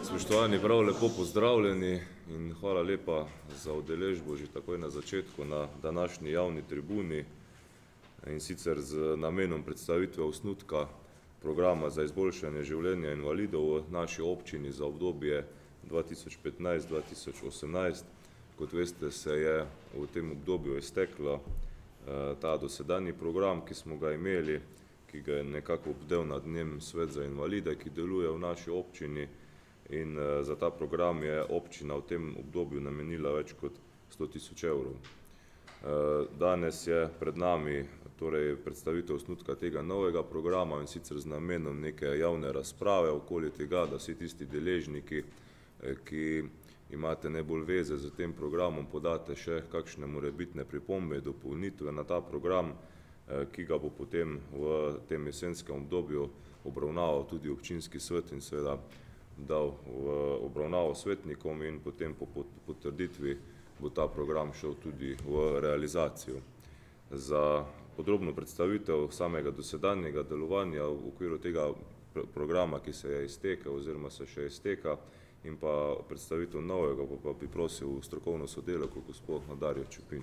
Spoštovani, prav lepo pozdravljeni in hvala lepa za udeležbo že takoj na začetku na današnji javni tribuni in sicer z namenom predstavitve osnutka programa za izboljšanje življenja invalidov v naši občini za obdobje 2015-2018. Kot veste, se je v tem obdobju izteklo ta dosedanji program, ki smo ga imeli, ki ga je nekako obdel nad njem Svet za invalide, ki deluje v naši občini. In za ta program je občina v tem obdobju namenila več kot 100 000 evrov. Danes je pred nami torej predstavitev osnutka tega novega programa in sicer z namenom neke javne razprave okoli tega, da vsi tisti deležniki, ki imate najbolj veze z tem programom, podate še kakšne morebitne pripombe, dopolnitve na ta program, ki ga bo potem v tem jesenskem obdobju obravnaval tudi občinski svet in seveda dal v obravnavo svetnikom in potem po potrditvi bo ta program šel tudi v realizacijo. Za podrobno predstavitev samega dosedanjega delovanja v okviru tega programa, ki se je iztekel oziroma se še izteka, in pa predstavitev novega, pa bi prosil strokovno sodelavko gospod Darjo Čepin.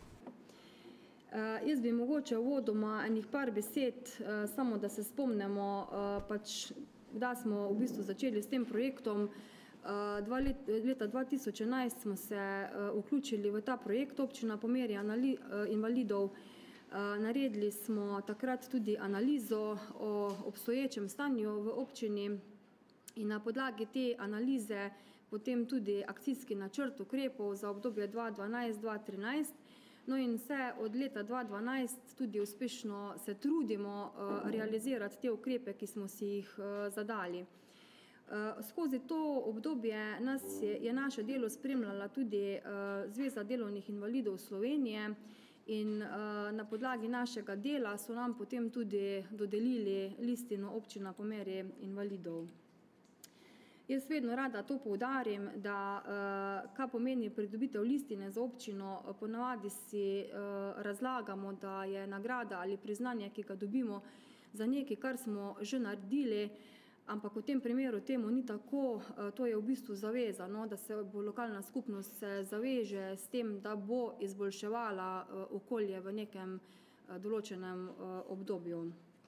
Jaz bi mogoče uvodoma enih par besed, samo da se spomnimo, kdaj smo v bistvu začeli s tem projektom. Leta 2011 smo se vključili v ta projekt Občina po meri invalidov. Naredili smo takrat tudi analizo o obstoječem stanju v občini in na podlagi te analize potem tudi akcijski načrt ukrepov za obdobje 2012-2013. No in vse od leta 2012 tudi uspešno se trudimo realizirati te ukrepe, ki smo si jih zadali. Skozi to obdobje je naše delo spremljala tudi Zveza delovnih invalidov Slovenije in na podlagi našega dela so nam potem tudi dodelili listino Občina po meri invalidov. Jaz vedno rada to poudarim, da kaj pomeni pridobitev listine za občino, ponavadi si razlagamo, da je nagrada ali priznanje, ki ga dobimo za nekaj, kar smo že naredili, ampak v tem primeru temu ni tako. To je v bistvu zaveza, da se bo lokalna skupnost zaveže s tem, da bo izboljševala okolje v nekem določenem obdobju.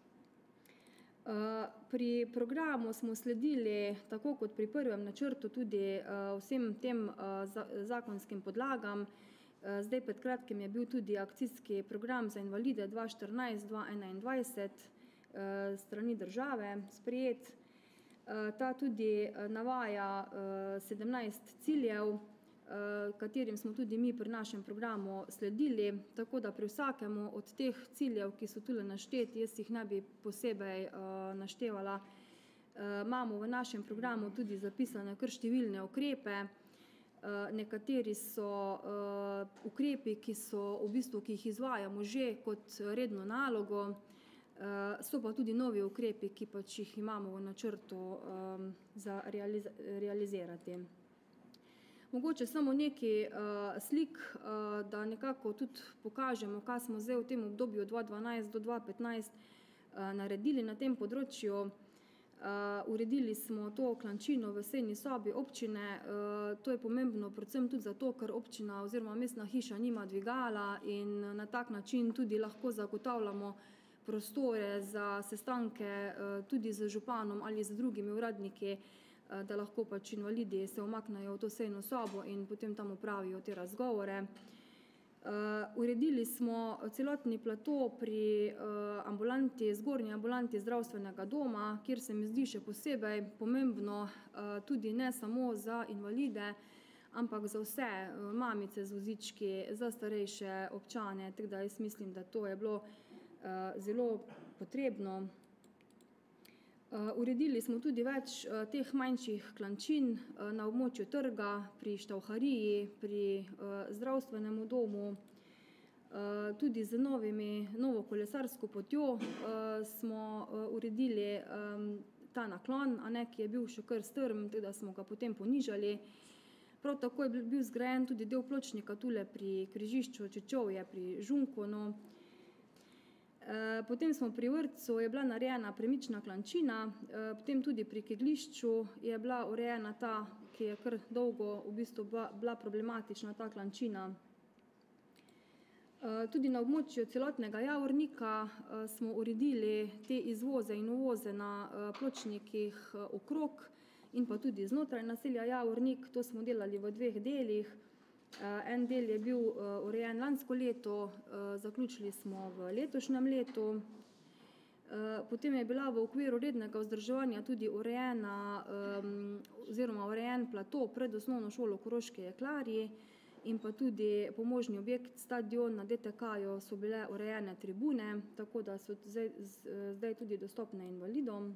Pri programu smo sledili, tako kot pri prvem načrtu, tudi vsem tem zakonskim podlagam. Zdaj pred kratkim je bil tudi akcijski program za invalide 2014-2021 strani države sprejet. Ta tudi navaja 17 ciljev, katerim smo tudi mi pri našem programu sledili, tako da pri vsakemu od teh ciljev, ki so tule našteti, jaz jih ne bi posebej naštevala, imamo v našem programu tudi zapisane kar številne ukrepe. Nekateri so ukrepi, ki jih izvajamo že kot redno nalogo, so pa tudi novi ukrepi, ki jih imamo v načrtu za realizirati. Mogoče samo nekaj slik, da nekako tudi pokažemo, kaj smo zdaj v tem obdobju 2012 do 2015 naredili na tem področju. Uredili smo to klančino v sejni sobi občine. To je pomembno predvsem tudi zato, ker občina oziroma mestna hiša nima dvigala in na tak način tudi lahko zagotavljamo prostore za sestanke tudi z županom ali z drugimi uradniki, da lahko invalidi se umaknejo v to sejno sobo in potem tam opravijo te razgovore. Uredili smo celotni plato pri zgornji ambulanti zdravstvenega doma, kjer se mi zdi še posebej pomembno, tudi ne samo za invalide, ampak za vse mamice z vozički, za starejše občane, tako da jaz mislim, da to je bilo zelo potrebno. Uredili smo tudi več teh manjših klančin na območju trga, pri Štauhariji, pri zdravstvenemu domu. Tudi z novo kolesarsko potjo smo uredili ta naklon, ki je bil še kar strm, tako da smo ga potem ponižali. Prav tako je bil zgrajen tudi del pločnika tule pri križišču Čečovje pri Žunkonu. Potem smo pri vrtcu, je bila narejena premična klančina, potem tudi pri kegljišču je bila urejena ta, ki je kar dolgo v bistvu bila problematična, ta klančina. Tudi na območju celotnega Javornika smo uredili te izvoze in uvoze na pločnikih okrog in pa tudi znotraj naselja Javornik. To smo delali v 2 delih. En del je bil urejen lansko leto, zaključili smo v letošnjem letu. Potem je bila v okviru rednega vzdrževanja tudi urejena oziroma urejen plato pred osnovno šolo Koroški jeklarji in pa tudi pomožni objekt stadion na DTK-ju so bile urejene tribune, tako da so zdaj tudi dostopne invalidom.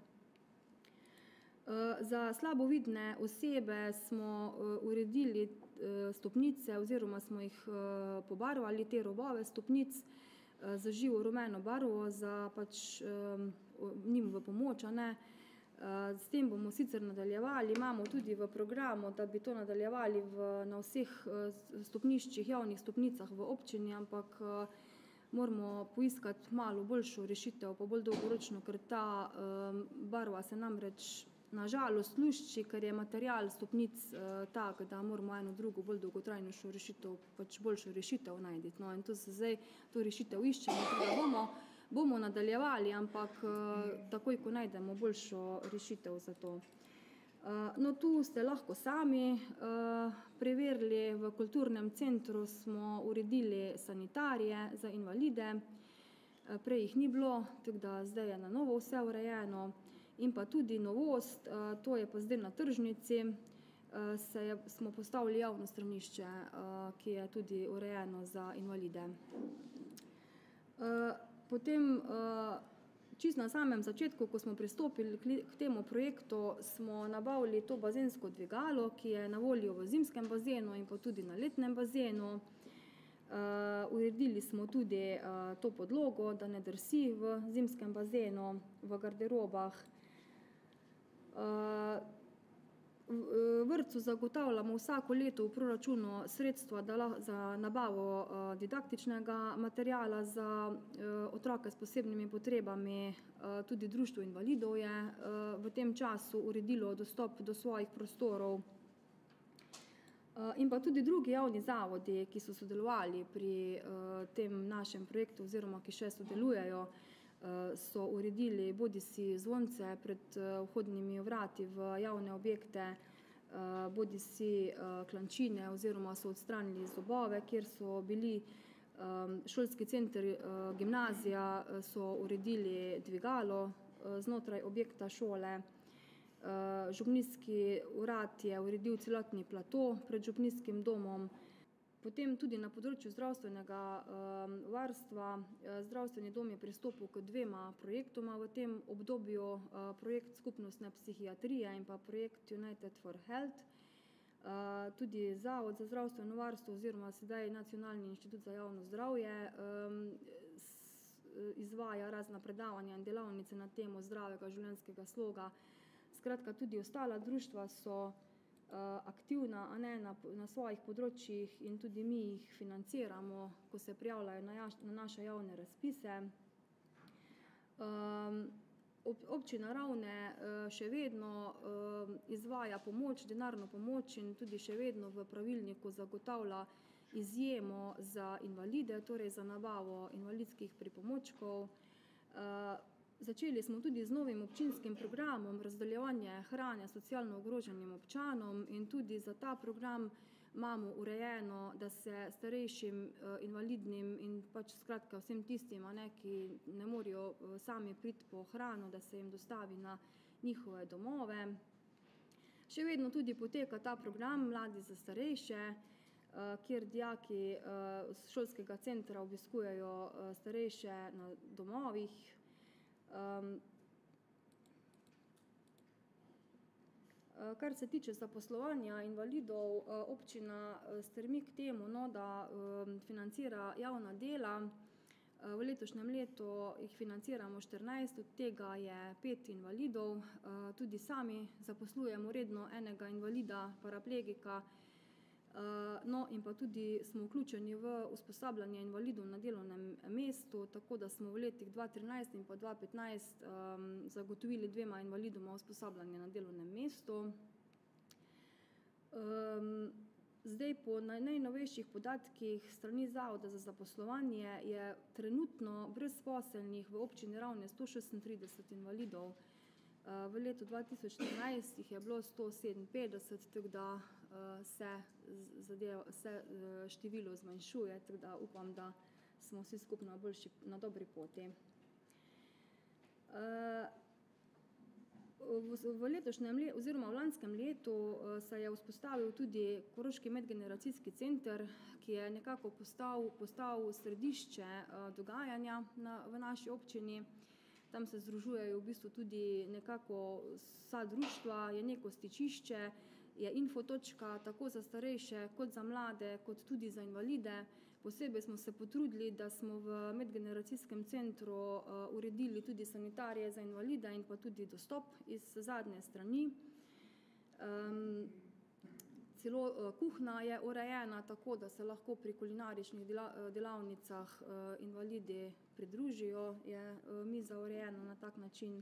Za slabovidne osebe smo uredili stopnice oziroma smo jih pobarvali, te robove stopnic z živo rumeno barvo za pač njim v pomoč. S tem bomo sicer nadaljevali, imamo tudi v programu, da bi to nadaljevali na vseh stopniščih, javnih stopnicah v občini, ampak moramo poiskati malo boljšo rešitev, pa bolj dolgoročno, ker ta barva se namreč na žalost lušči, ker je material stopnic tak, da moramo eno drugo bolj dolgotrajnejšo rešitev, pač boljšo rešitev najti. No, in to se zdaj, to rešitev iščemo, tudi bomo nadaljevali, ampak takoj, ko najdemo boljšo rešitev za to. No, tu ste lahko sami preverili, v kulturnem centru smo uredili sanitarije za invalide, prej jih ni bilo, tako da zdaj je na novo vse urejeno. In pa tudi novost, to je pa zdaj na tržnici, smo postavili javno stranišče, ki je tudi urejeno za invalide. Potem, čisto na samem začetku, ko smo pristopili k temu projektu, smo nabavili to bazensko dvigalo, ki je na voljo v zimskem bazenu in pa tudi na letnem bazenu. Uredili smo tudi to podlogo, da ne drsi v zimskem bazenu, v garderobah. V vrtcu zagotavljamo vsako leto v proračunu sredstva za nabavo didaktičnega materiala za otroke s posebnimi potrebami. Tudi Društvo invalidov je v tem času uredilo dostop do svojih prostorov. In pa tudi drugi javni zavodi, ki so sodelovali pri tem našem projektu oziroma ki še sodelujejo, so uredili bodisi zvonce pred vhodnimi vrati v javne objekte, bodisi klančine oziroma so odstranili zobove, kjer so bili šolski center, gimnazija, so uredili dvigalo znotraj objekta šole. Župnijski urad je uredil celotni plato pred župnijskim domom. Potem tudi na področju zdravstvenega varstva. Zdravstveni dom je pristopil k 2 projektoma v tem obdobju, projekt skupnostne psihiatrije in pa projekt United for Health. Tudi Zavod za zdravstveno varstvo oziroma sedaj Nacionalni inštitut za javno zdravje izvaja razna predavanja in delavnice na temo zdravega življenjskega sloga. Skratka, tudi ostala društva so aktivna na svojih področjih in tudi mi jih financiramo, ko se prijavljajo na naše javne razpise. Občina Ravne še vedno izvaja pomoč, denarno pomoč in tudi še vedno v pravilniku zagotavlja izjemo za invalide, torej za nabavo invalidskih pripomočkov. Začeli smo tudi z novim občinskim programom razdeljevanja hrane socialno ogroženim občanom in tudi za ta program imamo urejeno, da se starejšim, invalidnim in pač skratka vsem tistim, ki ne morejo sami priti po hrano, da se jim dostavi na njihove domove. Še vedno tudi poteka ta program Mladi za starejše, kjer dijaki šolskega centra obiskujejo starejše na domovih. Kar se tiče zaposlovanja invalidov, občina stremi k temu, da financira javna dela. V letošnjem letu jih financiramo 14, od tega je 5 invalidov. Tudi sami zaposlujemo redno enega invalida, paraplegika, No, in pa tudi smo vključeni v usposabljanje invalidov na delovnem mestu, tako da smo v letih 2013 in pa 2015 zagotovili 2 invalidoma usposabljanje na delovnem mestu. Zdaj, po najnovejših podatkih strani Zavoda za zaposlovanje je trenutno brezposelnih v občini Ravne 136 invalidov. V letu 2014 jih je bilo 157, tako da se število zmanjšuje, tako da upam, da smo vsi skupaj na dobri poti. V letošnjem oziroma v lanskem letu se je vzpostavil tudi Koroški medgeneracijski center, ki je nekako postal središče dogajanja v naši občini. Tam se združujejo v bistvu tudi nekako vsa društva, je neko stičišče, je infotočka tako za starejše, kot za mlade, kot tudi za invalide. Posebej smo se potrudili, da smo v medgeneracijskem centru uredili tudi sanitarije za invalide in pa tudi dostop iz zadnje strani. Celo kuhna je urejena tako, da se lahko pri kulinaričnih delavnicah invalidi pridružijo, je miza urejena na tak način.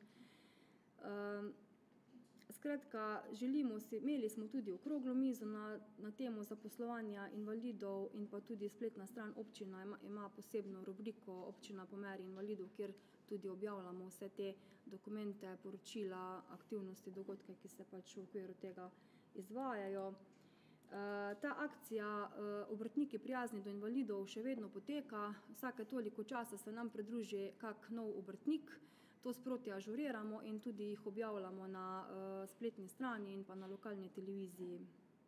Skratka, imeli smo tudi okroglo mizo na temo zaposlovanja invalidov in pa tudi spletna stran občina ima posebno rubriko Občina po meri invalidov, kjer tudi objavljamo vse te dokumente, poročila, aktivnosti, dogodke, ki se pač v okviru tega izvajajo. Ta akcija Obrtniki prijazni do invalidov še vedno poteka. Vsake toliko časa se nam pridruži kak nov obrtnik. To sproti ažuriramo in tudi jih objavljamo na spletni strani in pa na lokalni televiziji.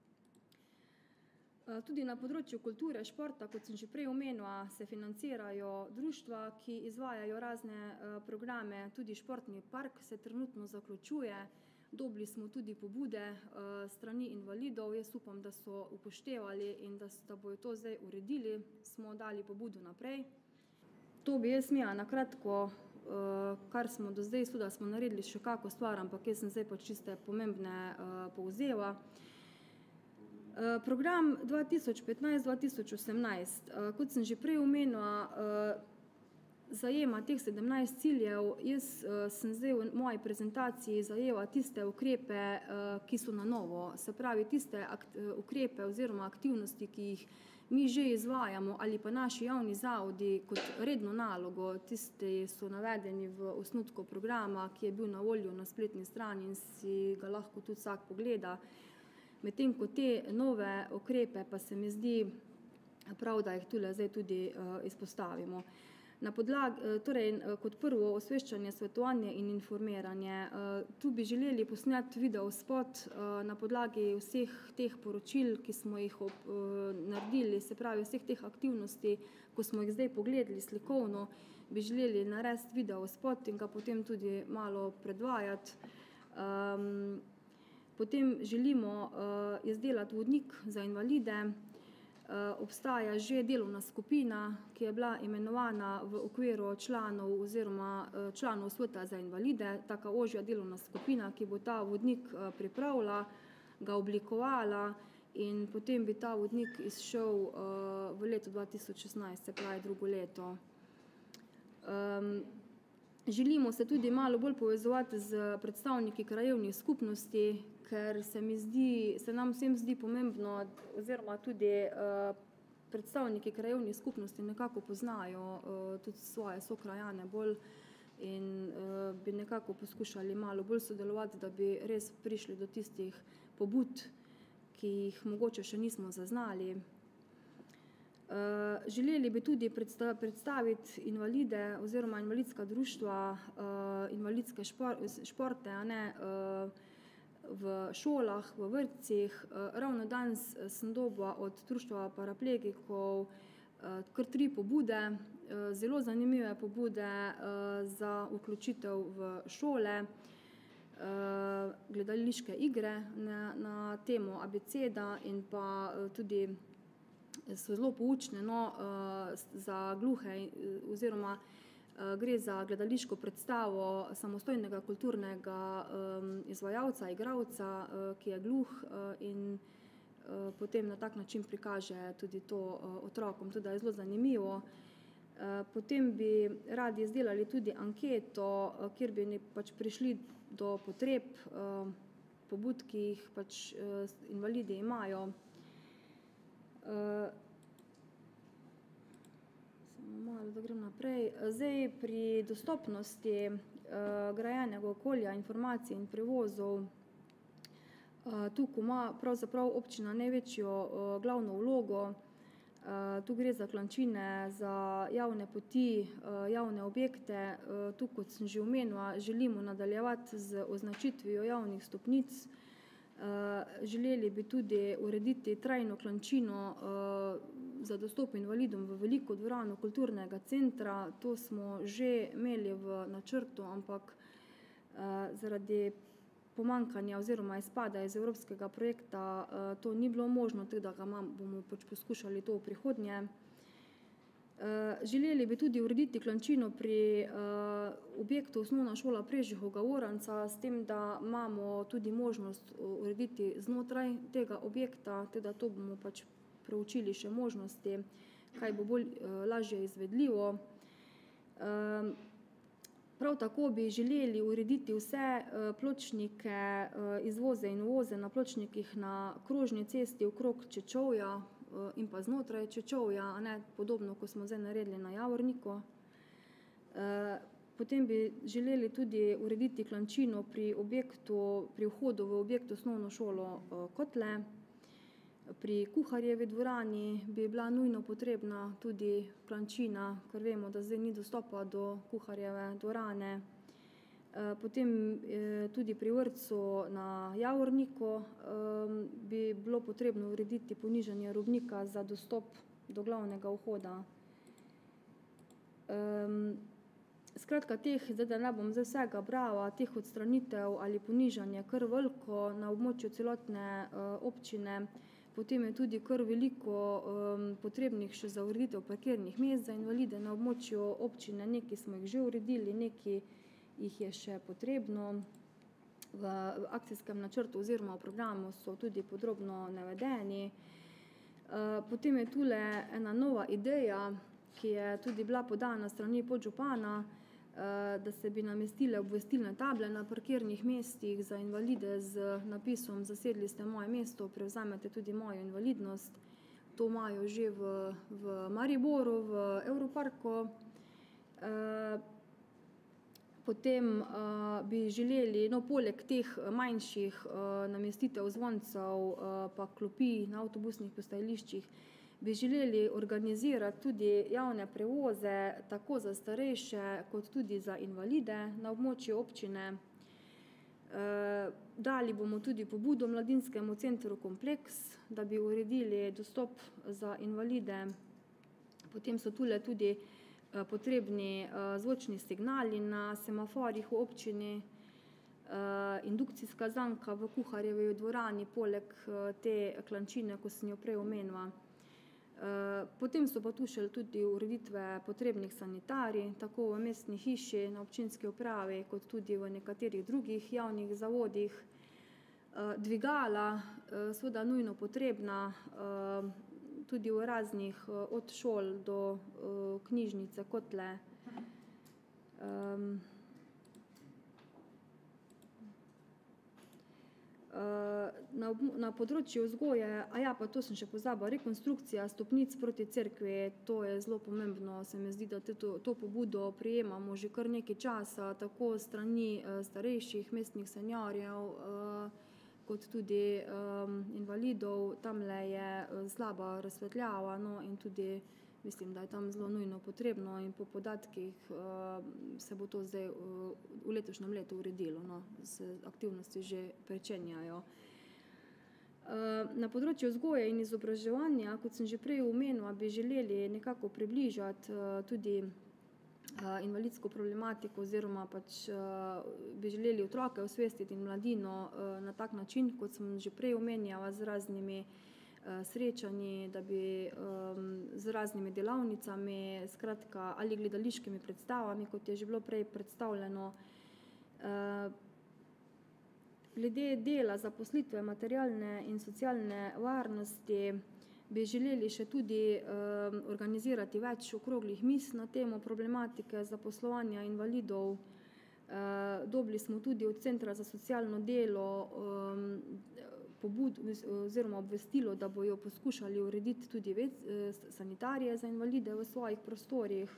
Tudi na področju kulture, športa, kot sem že prej omenila, se financirajo društva, ki izvajajo razne programe. Tudi športni park se trenutno zaključuje. Dobili smo tudi pobude strani invalidov. Jaz upam, da so upoštevali in da bojo to zdaj uredili. Smo dali pobudo naprej. To bi jaz imela na kratko, kar smo do zdaj, da smo naredili še kako stvar, ampak jaz sem zdaj pač čiste pomembne povzela. Program 2015-2018, kot sem že prej omenila, zajema teh 17 ciljev. Jaz sem zdaj v moji prezentaciji zajela tiste ukrepe, ki so na novo. Se pravi, tiste ukrepe oziroma aktivnosti, ki jih mi že izvajamo ali pa naši javni zavodi kot redno nalogo. Tisti so navedeni v osnutku programa, ki je bil na voljo na spletni strani in si ga lahko tudi vsak pogleda. Medtem ko te nove ukrepe pa se mi zdi prav, da jih tule zdaj tudi izpostavimo. Kot prvo osveščanje, svetovanje in informiranje. Tu bi želeli posneti video spot na podlagi vseh teh poročil, ki smo jih naredili, se pravi vseh teh aktivnosti, ko smo jih zdaj pogledali slikovno, bi želeli narediti video spot in ga potem tudi malo predvajati. Potem želimo izdelati vodnik za invalide. Obstaja že delovna skupina, ki je bila imenovana v okviru članov oziroma članov sveta za invalide, taka ožja delovna skupina, ki bo ta vodnik pripravila, ga oblikovala in potem bi ta vodnik izšel v letu 2016, se pravi drugo leto. Želimo se tudi malo bolj povezovati z predstavniki krajevnih skupnosti, ker se nam vsem zdi pomembno oziroma tudi predstavniki krajevnih skupnosti nekako poznajo tudi svoje sokrajane bolj in bi nekako poskušali malo bolj sodelovati, da bi res prišli do tistih pobud, ki jih mogoče še nismo zaznali. Želeli bi tudi predstaviti invalide oziroma invalidska društva, invalidske športe, v šolah, v vrtcih. Ravno danes sem dobila od Društva paraplegikov kar 3 pobude, zelo zanimive pobude za vključitev v šole, gledališke igre na temo abeceda in pa tudi so zelo poučne za gluhe oziroma gre za gledališko predstavo samostojnega kulturnega izvajalca, igralca, ki je gluh in potem na tak način prikaže tudi to otrokom, tudi da je zelo zanimivo. Potem bi radi izdelali tudi anketo, kjer bi pač prišli do potreb, pobud, ki jih pač invalidi imajo. Samo malo, da grem naprej. Zdaj pri dostopnosti grajenega okolja, informacij in prevozov, tukaj ima pravzaprav občina največjo glavno vlogo. Tu gre za klančine, za javne poti, javne objekte. Tu, kot sem že omenila, želimo nadaljevati z označitvijo javnih stopnic. Želeli bi tudi urediti trajno klančino za dostop invalidom v veliko dvorano kulturnega centra. To smo že imeli v načrtu, ampak zaradi pomankanja oziroma izpada iz evropskega projekta to ni bilo možno, tako da bomo pač poskušali to v prihodnje. Želeli bi tudi urediti klančino pri objektu Osnovna šola Prežihovega Oranca, s tem, da imamo tudi možnost urediti znotraj tega objekta, tako da to bomo pač preučili še možnosti, kaj bo bolj lažje izvedljivo. Prav tako bi želeli urediti vse pločnike, izvoze in uvoze na pločnikih na krožni cesti okrog Čečovja in pa znotraj Čečovja, podobno, kot smo zdaj naredili na Javorniku. Potem bi želeli tudi urediti klančino pri vhodu v objekt Osnovno šolo Kotle. Pri Kuharjevi dvorani bi bila nujno potrebna tudi klančina, ker vemo, da zdaj ni dostopa do Kuharjeve dvorane. Potem tudi pri vrtcu na Javorniku bi bilo potrebno urediti ponižanje robnika za dostop do glavnega vhoda. Skratka, zdaj da ne bom zdaj vsega brala, teh odstranitev ali ponižanje kar veliko na območju celotne občine. Potem je tudi kar veliko potrebnih še za ureditev parkirnih mest za invalide na območju občine. Nekaj smo jih že uredili, nekaj jih je še potrebno. V akcijskem načrtu oziroma v programu so tudi podrobno navedeni. Potem je tule ena nova ideja, ki je tudi bila podana s strani podžupana, da se bi namestile obvestilne table na parkirnih mestih za invalide z napisom "Zasedli ste moje mesto, prevzamete tudi mojo invalidnost". To imajo že v Mariboru, v Evroparku. Potem bi želeli, poleg teh manjših namestitev zvoncev pa klopi na avtobusnih postajališčih, bi želeli organizirati tudi javne prevoze, tako za starejše, kot tudi za invalide na območju občine. Dali bomo tudi pobudo Mladinskemu centru Kompleks, da bi uredili dostop za invalide. Potem so tule tudi potrebni zvočni signali na semaforjih v občini, indukcijska zanka v Kuharjevi dvorani, poleg te klančine, ko sem jo prej omenila. Potem so pa tu še tudi ureditve potrebnih sanitarij, tako v mestni hiši, na občinski upravi, kot tudi v nekaterih drugih javnih zavodih. Dvigala, seveda nujno potrebna, tudi v raznih, od šol do knjižnice Kotle. Na področju vzgoje, pa to sem še pozabila, rekonstrukcija stopnic proti cerkvi, to je zelo pomembno, se mi zdi, da to pobudo prejemamo že kar nekaj časa, tako s strani starejših mestnih seniorjev, kot tudi invalidov. Tamle je slaba razsvetljava, in tudi mislim, da je tam zelo nujno potrebno in po podatkih se bo to zdaj v letošnjem letu uredilo, se aktivnosti že pričenjajo. Na področju vzgoje in izobraževanja, kot sem že prej omenila, bi želeli nekako približati tudi invalidsko problematiko oziroma pač bi želeli otroke osvestiti in mladino na tak način, kot sem že prej omenjala, z raznimi srečanji, da bi z raznimi delavnicami, skratka, ali gledališkimi predstavami, kot je že bilo prej predstavljeno. Glede dela, zaposlitve, materialne in socialne varnosti bi želeli še tudi organizirati več okroglih miz na temo problematike zaposlovanja invalidov. Dobili smo tudi od Centra za socialno delo oziroma obvestilo, da bojo poskušali urediti tudi sanitarije za invalide v svojih prostorih.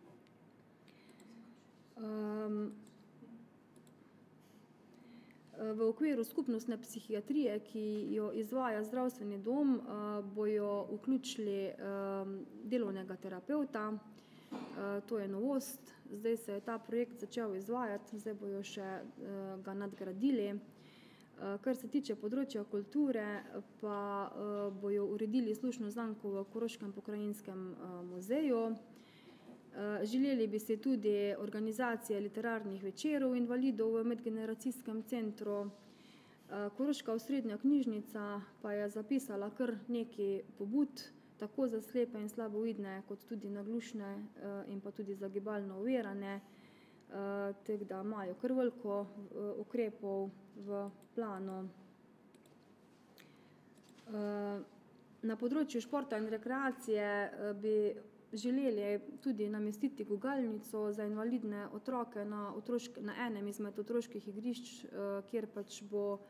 V okviru skupnostne psihiatrije, ki jo izvaja zdravstveni dom, bojo vključili delovnega terapevta. To je novost. Zdaj se je ta projekt začel izvajati, zdaj bojo še ga nadgradili. Kar se tiče področja kulture, pa bojo uredili slušno zanko v Koroškem pokrajinskem muzeju. Želeli bi si tudi organizacije literarnih večerov invalidov v medgeneracijskem centru. Koroška osrednja knjižnica pa je zapisala kar nekaj pobud, tako za slepe in slabovidne, kot tudi naglušne in pa tudi za gibalno ovirane, tako da imajo kar veliko ukrepov v planu. Na področju športa in rekreacije bi želeli tudi namestiti gugalnico za invalidne otroke na enem izmed otroških igrišč, kjer pač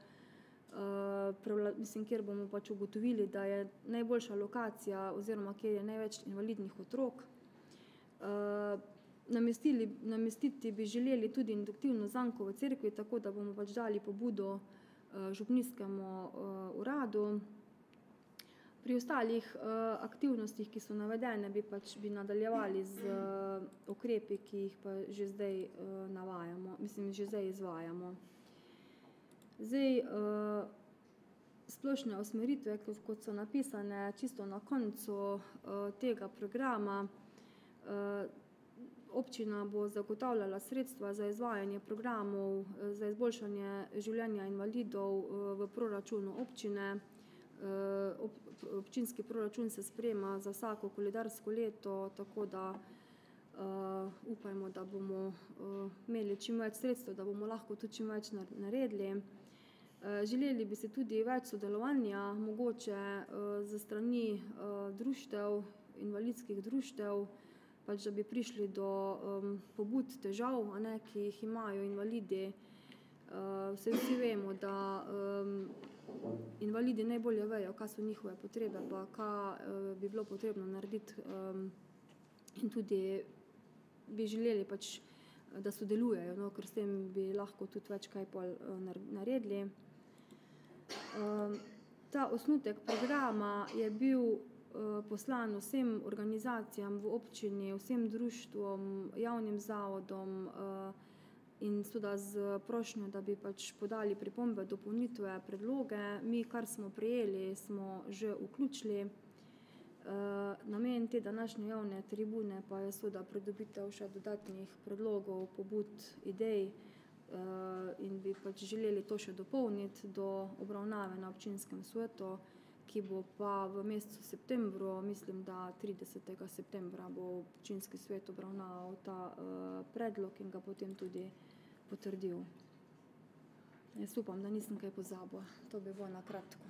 kjer bomo pač ugotovili, da je najboljša lokacija oziroma kjer je največ invalidnih otrok. Namestiti bi želeli tudi induktivno zanko v cerkvi, tako da bomo pač dali pobudo župnijskemu uradu. Pri ostalih aktivnostih, ki so navedene, bi nadaljevali z ukrepi, ki jih pa že zdaj že zdaj izvajamo. Zdaj, splošne usmeritve, kot so napisane čisto na koncu tega programa. Občina bo zagotavljala sredstva za izvajanje programov za izboljšanje življenja invalidov v proračunu občine. Občinski proračun se sprejema za vsako koledarsko leto, tako da upajmo, da bomo imeli čim več sredstev, da bomo lahko tudi čim več naredili. Želeli bi si tudi več sodelovanja, mogoče z strani društev, invalidskih društev, pač da bi prišli do pobud, težav, ki jih imajo invalidi. Vsi vemo, da invalidi najbolje vejo, kaj so njihove potrebe, pa kaj bi bilo potrebno narediti, in tudi bi želeli pač, da sodelujejo, ker s tem bi lahko tudi več kaj pol naredili. Ta osnutek programa je bil poslan vsem organizacijam v občini, vsem društvom, javnim zavodom in tudi z prošnjo, da bi pač podali pripombe, dopolnitve, predloge. Mi, kar smo prejeli, smo že vključili. Namen te današnje javne tribune pa je seveda pridobitev še dodatnih predlogov, pobud, idej in bi pač želeli to še dopolniti do obravnave na občinskem svetu, ki bo pa v mesecu septembru, mislim, da 30. septembra bo občinski svet obravnaval ta predlog in ga potem tudi potrdil. Jaz upam, da nisem kaj pozabila. To bi bilo na kratko.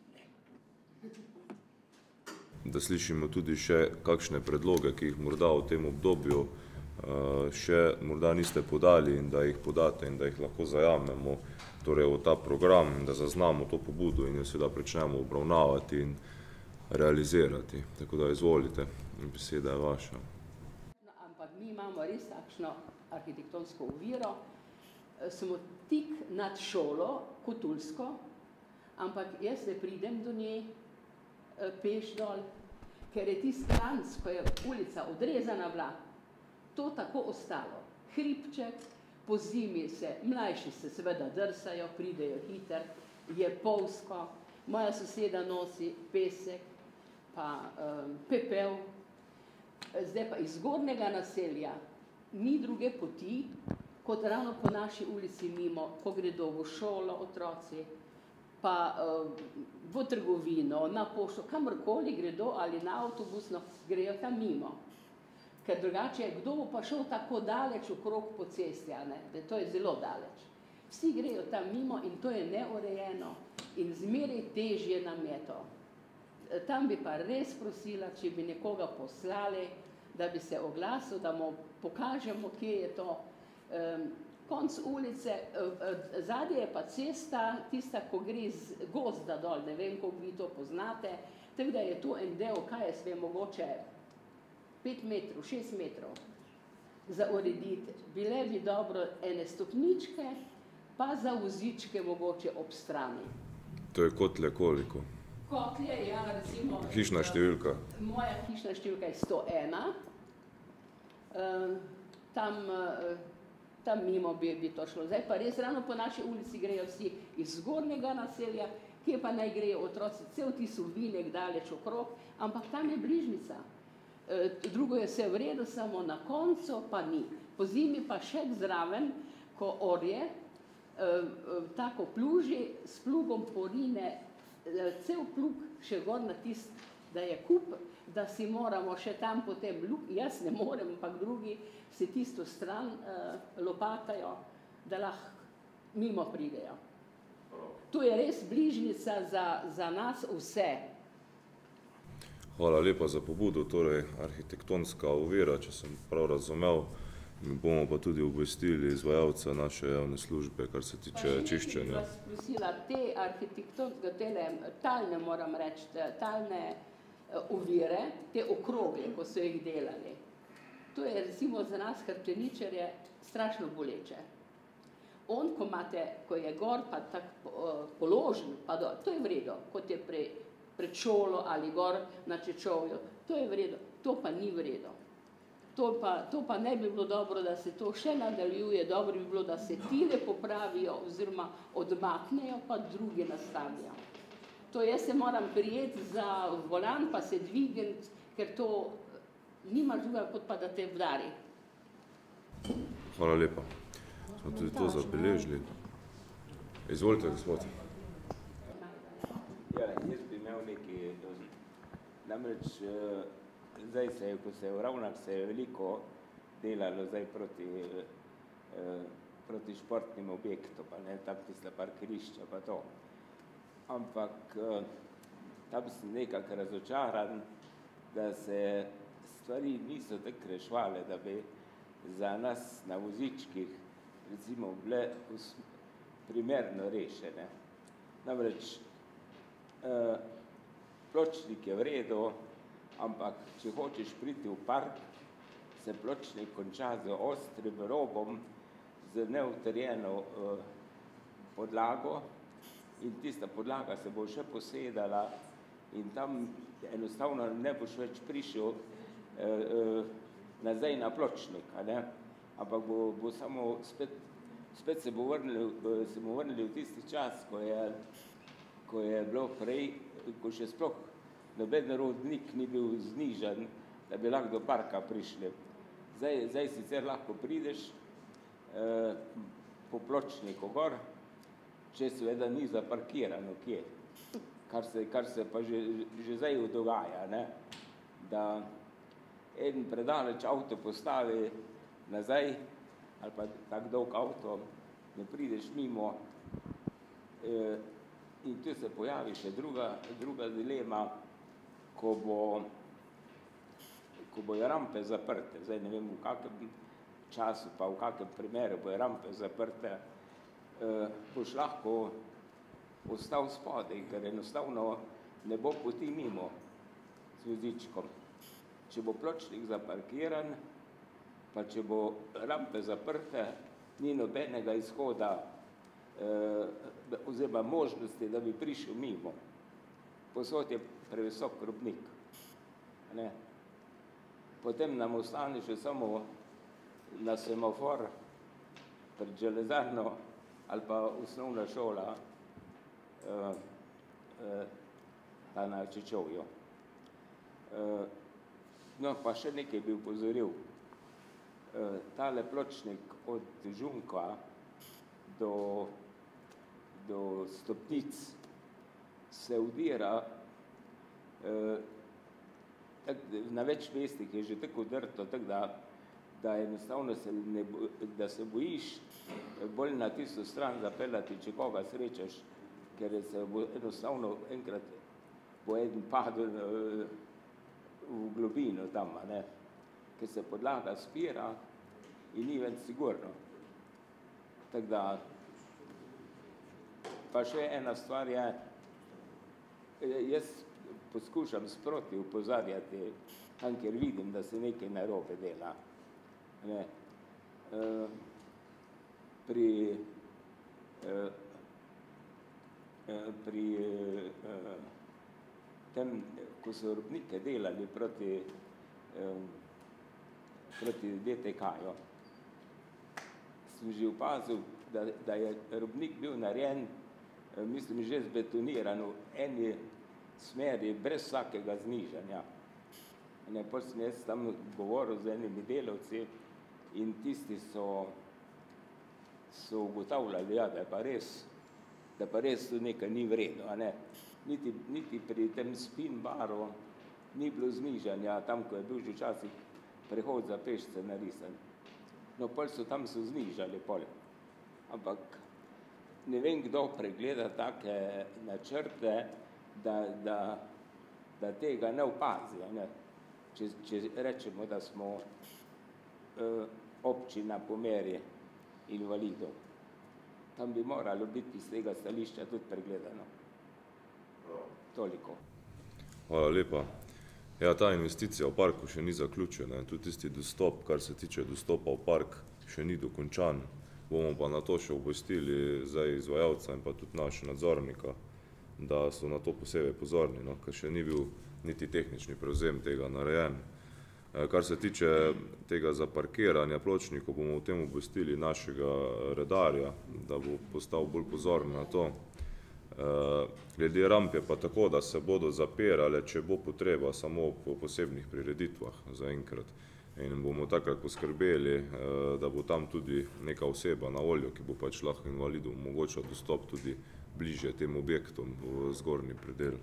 Da slišimo tudi še kakšne predloge, ki jih morda v tem obdobju še morda niste podali in da jih podate in da jih lahko zajamemo torej v ta program, da zaznamo to pobudo in jo seveda pričnemo obravnavati in realizirati. Tako da izvolite, beseda je vaša. Ampak mi imamo res takšno arhitektonsko oviro, smo tik nad šolo, Kotulsko, ampak jaz ne pridem do nje peš dol, ker je tisti klanc, ko je ulica odrezana bila, to tako ostalo. Hribček, po zimi mlajši se seveda drsajo, pridejo hiter, je polsko, moja soseda nosi pesek, pa pepel. Zdaj pa iz zgornjega naselja ni druge poti, kot ravno po naši ulici mimo, ko gredo v šolo otroci, pa v trgovino, na pošto, kamorkoli gredo ali na avtobusno, grejo tam mimo. Ker drugače, kdo bo pa šel tako daleč okrog po cesti, to je zelo daleč. Vsi grejo tam mimo in to je neurejeno in zmeraj težje nam je to. Tam bi pa res prosila, če bi nekoga poslali, da bi se oglasil, da mu pokažemo, kje je to. Konc ulice, zadnje je pa cesta, tista, ko gre z gozda dol, ne vem, koliko vi to poznate, tako da je to en del, kaj je sve mogoče 5 metrov, 6 metrov za urediti. Bile bi dobro ene stopničke, pa za vozičke mogoče ob strani. To je Kotlje koliko? Kotlje, ja, recimo... Hišna številka? Moja hišna številka je 101. Tam mimo bi to šlo. Zdaj pa res ravno po naši ulici grejo vsi iz zgornjega naselja, kje pa naj grejo otroci, cel tisto vinek daleč okrog, ampak tam je bližnica. Drugo je vse v redu, samo na koncu pa ni. Po zimi pa še zraven, ko orje, tako pluži, s plugom porine cel plug še gor na tist, da je kup, da si moramo še tam potem, jaz ne morem, ampak drugi si tisto stran lopatajo, da lahko mimo pridejo. To je res bližnica za nas vse. Hvala lepa za pobudo, torej arhitektonska ovira, če sem prav razumel, bomo pa tudi obvestili izvajalca naše javne službe, kar se tiče čiščenja. Pa še nekaj bi vas prosila, te arhitektonske, talne moram reči, talne ovire, te okrogle, ko so jih delali. To je recimo za nas hrbteničarje strašno boleče. On, ko je gor, pa tako položen, pa dol, to je v redu, kot je pred šolo ali gor na Čečovju, to je v redu, to pa ni v redu. To pa ne bi bilo dobro, da se to še nadaljuje, dobro bi bilo, da se tile popravijo oziroma odmaknejo, pa druge nastavijo. To jaz se moram prijeti za volan, pa se dvigniti, ker to nima druga, kot pa da te vdari. Hvala lepa. Smo tudi to zabeležili. Izvolite, gospod. Ja, jaz bi imel nekaj, namreč zdaj ko se je v Ravnah, se je veliko delalo zdaj proti športnim objektom, pa ne, tam tista parkirišča, pa to. Ampak tam sem nekako razočaran, da se stvari niso tako rešvale, da bi za nas na vozičkih recimo bile primerno rešene. Namreč pločnik je v redu, ampak če hočeš priti v park, se pločnik konča z ostrim robom, z neutrjeno podlago in tista podlaga se bo še posedala in tam enostavno ne boš več prišel nazaj na pločnik, ampak bo samo spet se bomo vrnili v tisti čas, ko je bilo prej, ko še sploh noben rodnik ni bil znižan, da bi lahko do parka prišli. Zdaj sicer lahko prideš po pločniku gor, če seveda ni zaparkirano kje, kar se pa že zdaj dogaja, da en predaleč avto postavi nazaj, ali pa tak dolg avto, ne prideš mimo in tu se pojavi še druga dilema, ko bojo rampe zaprte, zdaj ne vem v kakem času, pa v kakem primeru bojo rampe zaprte, boš lahko ostal spodaj, ker enostavno ne bo poti mimo z vozičkom. Če bo pločnik zaparkiran, pa če bo rampe zaprte, ni nobenega izhoda oziroma možnosti, da bi prišel mimo. Posod je previsok robnik. Potem nam ostane še samo na semafor pred železarno ali pa osnovna šola na Čečovju. No, pa še nekaj bi upozoril. Tale pločnik od Žunka do stopnic se udira, na več mestih je že tako drto, tako da da enostavno da se bojiš bolj na tisto stran zapeljati, če koga srečaš, ker se bo enostavno enkrat bo eden padel v globino tam, ne? Ker se podlaga spira in ni več sigurno. Tako da, pa še ena stvar je, jaz poskušam sproti upozarjati tam, kjer vidim, da se nekaj narobe dela. Ne? Pri tem, ko so robnike delali proti DTK-ju, sem že opazil, da je robnik bil narejen, mislim, že zbetoniran v eni smeri, brez vsakega znižanja. Potem sem jaz tam govoril z enimi delavci in tisti so ugotavljali, ja, da pa res tu nekaj ni vredno, a ne. Niti pri tem spin baru ni bilo znižanja, tam, ko je bil že včasih prehod za pešce narisan. No, pol so tam znižali pol. Ampak ne vem, kdo pregleda take načrte, da tega ne opazi, a ne. Če rečemo, da smo občina po meri invalidov. Tam bi moralo biti iz tega stališča tudi pregledano. Toliko. Hvala lepa. Ja, ta investicija v parku še ni zaključena in tudi tisti dostop, kar se tiče dostopa v park, še ni dokončan. Bomo pa na to še obvestili zdaj izvajalca in pa tudi naš nadzornika, da so na to posebej pozorni, no, ker še ni bil niti tehnični prevzem tega narejen. Kar se tiče tega zaparkiranja pločnikov, bomo v tem obvestili našega redarja, da bo postal bolj pozoren na to. Glede ramp je pa tako, da se bodo zapirale, če bo potreba, samo po posebnih prireditvah zaenkrat. In bomo takrat poskrbeli, da bo tam tudi neka oseba na voljo, ki bo pač lahko invalidom omogočila dostop tudi bližje tem objektom v zgornji predel.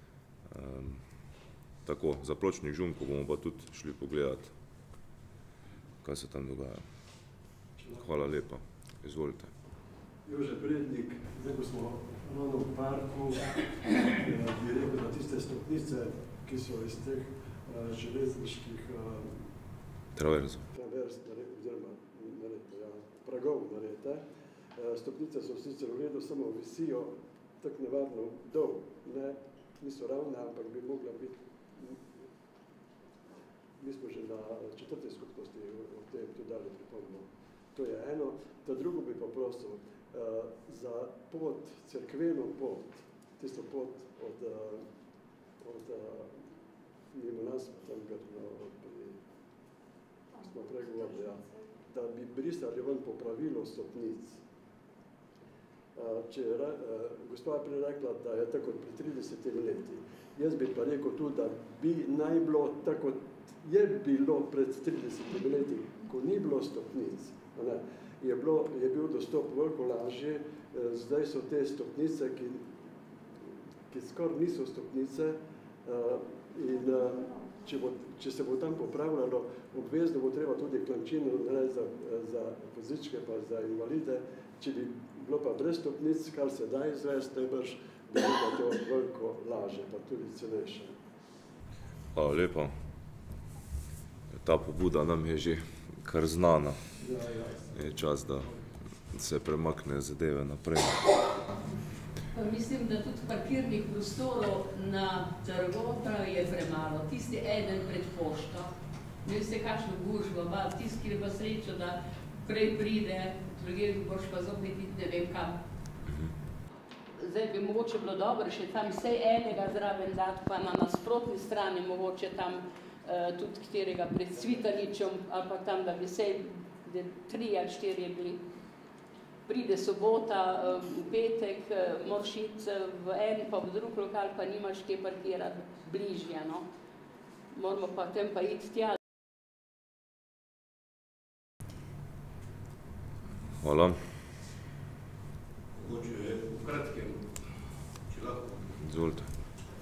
Tako, za pločnik Žunko bomo pa tudi šli pogledati, kaj se tam dogaja. Hvala lepa. Izvolite. Jože Prednik, zdaj, ko smo ravno v parku, bi rekel, da tiste stopnice, ki so iz teh železniških Traverz, oziroma pragov narejte. Stopnice so sicer v redu, samo visijo tako nevarno dol. Niso ravne, ampak bi mogla biti. Mi smo že na 4. skupnosti v tem tudi dali pripombo. To je eno. Ta drugo bi pa prosil, za pot, cerkveno pot, tisto pot od mimo nas, tam smo pregovorili, ja, da bi brisali ven popravilo stopnic. Gospa je prej rekla, da je tako pri 30 leti. Jaz bi pa rekel tudi, da bi naj bilo tako, je bilo pred 30 leti, ko ni bilo stopnic, je bil dostop veliko lažje, zdaj so te stopnice, ki skoraj niso stopnice in če se bo tam popravljalo, obvezno bo treba tudi klančino za vozičke pa za invalide, če bi bilo pa brez stopnic, kar se da izvesti, najbrž bi bilo to veliko lažje, pa tudi cenejše. Hvala lepa. Ta pobuda nam je že kar znana. Je čas, da se premakne zadeve naprej. Mislim, da tudi parkirnih prostorov na trgu je premalo. Tisti eden pred pošto. Ne veste, kakšno gužbo, tisti, ki je pa srečo, da prej pride, druge boš pa zopet iti ne vem kam. Zdaj bi mogoče bilo dobro še tam vsej enega zraven dati, pa na nasprotni strani mogoče tam tudi katerega pred Cvitaničem, ali pa tam, da bi vsej 3 ali 4 bili. Pride sobota, petek, moraš iti v en pa v drug lokal, pa nimaš kje parkirati bližje, no. Moramo pa tem pa iti tja. Hvala. Mogoče v kratkem, če lahko. Izvolite.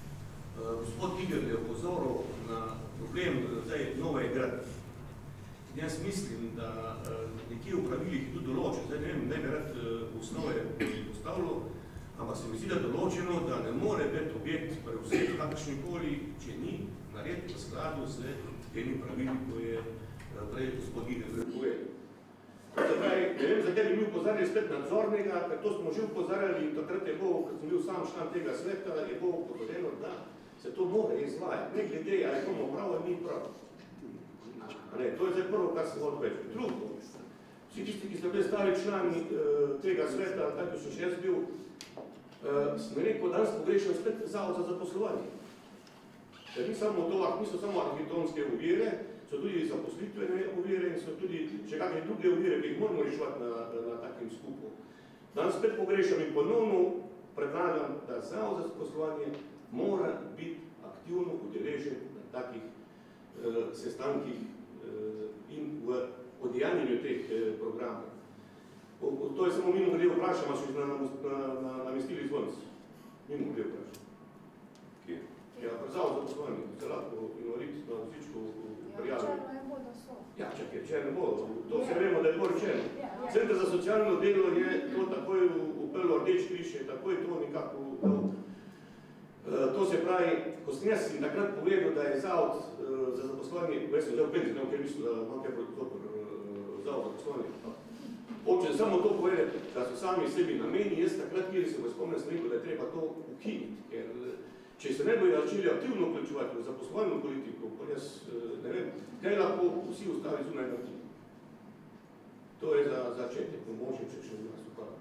Gospod Igor je opozoril na problem zdaj Nove Grad. Jaz mislim, da nekje v pravilih je tudi določeno, zdaj ne vem, ne bi rad osnove postavljal, ampak se mi zdi, da določeno, da ne more biti objekt prevzet kakršnikoli, če ni nared v skladu z temi pravili, ko je prej gospod Giger povedal. Zdaj, ne vem, zakaj bi mi upozarjali spet nadzornega, ker to smo že upozarjali in takrat je bilo, ko sem bil sam član tega sveta, je bilo upozorjeno, da se to mora izvajati. Ne glede, ali imamo prav ali ni prav. Ne, to je zdaj prvo, kar se hoče reči. Drugo, vsi tisti, ki ste bili stari člani tega sveta, tako so še jaz bil, sem rekel, danes pogrešal spet zavod za zaposlovanje. Ker niso samo arhitektonske ovire, so tudi zaposlitvene ovire in so tudi še kakšne druge ovire, ki jih moramo reševati na takim skupu. Danes spet pogrešam in ponovno predlagam, da zavod za zaposlovanje mora biti aktivno udeležen na takih sestankih in v odjanjenju teh programov. To je samo mimo grede vprašam, ali so namestili zvonc. Mimo grede vprašam. Kje? Ja, zavod za poslovanje, se lahko invalid na vozičku prijavi. Černo je bodo so. Ja, čakaj, černo bodo. To se vemo, da je bolj černo. Center za socialno delo je to takoj upelo Rdeč križ, je takoj to nekako dal. To se pravi, ko sem jaz takrat povedal, da je zavod za zaposlovanje, jaz sem zdaj v penzi, ker mislim, da imam kaj zavod za zaposlovanje. Hočem samo to povedati, da so sami sebi nameni, jaz takrat, kjer se bo spomnil, sem rekel, da je treba to ukiniti, ker če se ne bojo začeli aktivno vključevati v zaposlovalno politiko, pa jaz ne vem, kaj lahko vsi ostali zunaj naredi. To je za začetek, ko možem še v nas upravljati.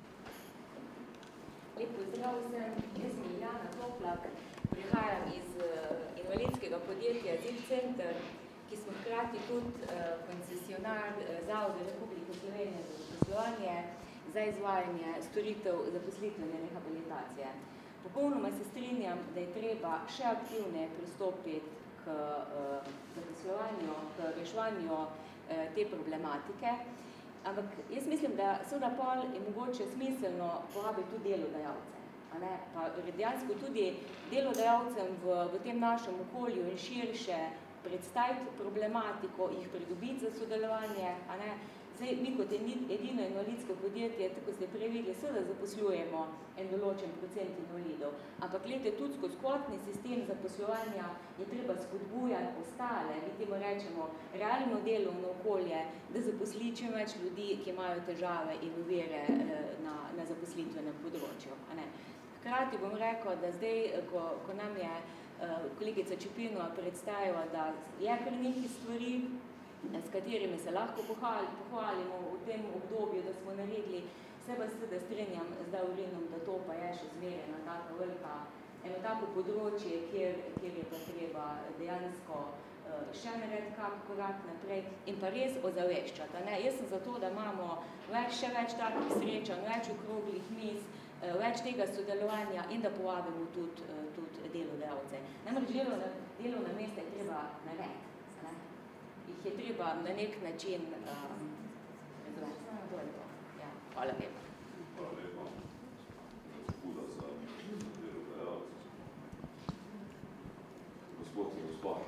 Lep pozdrav vsem, jaz sem Iljana Toplak, prihajam iz invalidskega podjetja Zil Center, ki smo hkrati tudi koncesionar Zavoda Republike Slovenije za zaposlovanje za izvajanje storitev zaposlitvene rehabilitacije. Popolnoma se strinjam, da je treba še aktivneje pristopiti k zaposlovanju, k reševanju te problematike. Ampak jaz mislim, da seveda pol je mogoče smiselno povabiti tudi delodajalce. Pa dejansko tudi delodajalcem v tem našem okolju in širše predstaviti problematiko, jih pridobiti za sodelovanje. Zdaj, mi kot edino invalidsko podjetje, tako ste prej videli, seveda zaposlujemo en določen procent invalidov, ampak glede, tudi skozi kvotni sistem zaposlovanja je treba spodbujati ostale, mi temu rečemo, realno delovno okolje, da zaposli čim več ljudi, ki imajo težave in ovire na zaposlitvenem področju. Hkrati bom rekel, da zdaj, ko nam je kolegica Čepinova predstavila, da je kar nekaj stvari, s katerimi se lahko pohvalimo v tem obdobju, da smo naredili, se pa seveda strinjam z Davorinom, da to pa je še zmerjena taka velika, eno tako področje, kjer je pa treba dejansko še narediti kak korak naprej in pa res ozaveščati. Jaz sem zato, da imamo še več takih srečanj, več okroglih miz, več tega sodelovanja in da povabimo tudi delodajalce. Namreč delovna mesta je treba narediti. Jih je treba na nek način razvojiti. Hvala lepa. Hvala lepa. Huda za delodajalce. Gospod in gospod.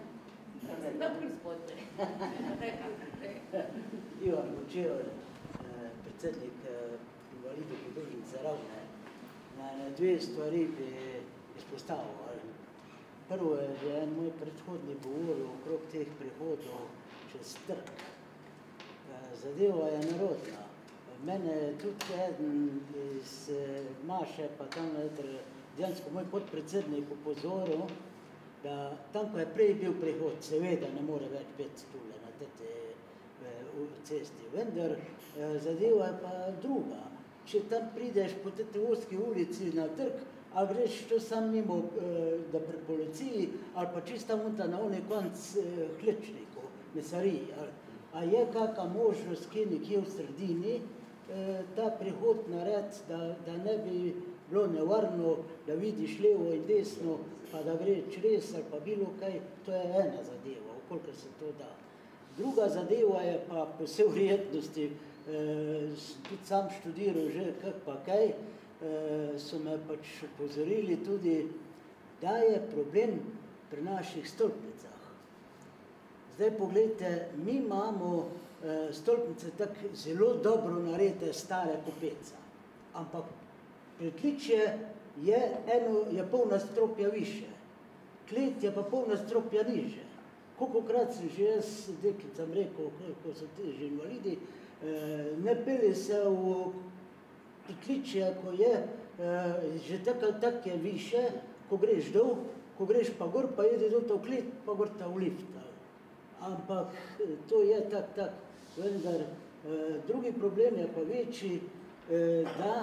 Ivan Močevar, predsednik invalidov podružnice Ravne. Na dve stvari bi izpostavil. Prvo je, že en moj predhodni govoril okrog teh prihodov čez trg. Zadeva je narodna. Mene je tudi eden iz Maše, pa tam dejansko moj podpredsednik upozoril, da tam, ko je prej bil prihod, seveda ne more več biti tule na tej cesti. Vendar zadeva je pa druga. Če tam prideš po tej ozki ulici na trg, ali greš to sam mimo, da pri policiji, ali pa čisto unta na onaj konc Hlečnikov, mesariji. A je kakšna možnost, ki nekje v sredini, ta prihod narediti, da ne bi bilo nevarno, da vidiš levo in desno, pa da gre čez ali pa bilo kaj, to je ena zadeva, kolikor se to da. Druga zadeva je pa po vsej verjetnosti, tudi sam študiral že kak pa kaj, so me pač upozorili tudi, da je problem pri naših stolpnicah. Zdaj pogledajte, mi imamo stolpnice tako zelo dobro narejene stare kopeca, ampak pritličje je pol nadstropja više, klet je pa pol nadstropja niže. Kolikokrat sem že jaz deklicam rekel, ko so ti že invalidi, ne pelje se v pritličje, ko je že tak je više, ko greš dol, ko greš pa gor, pa jedi dol v klet, pa gor ta v lift. Ampak to je tak, vendar drugi problem je pa večji, da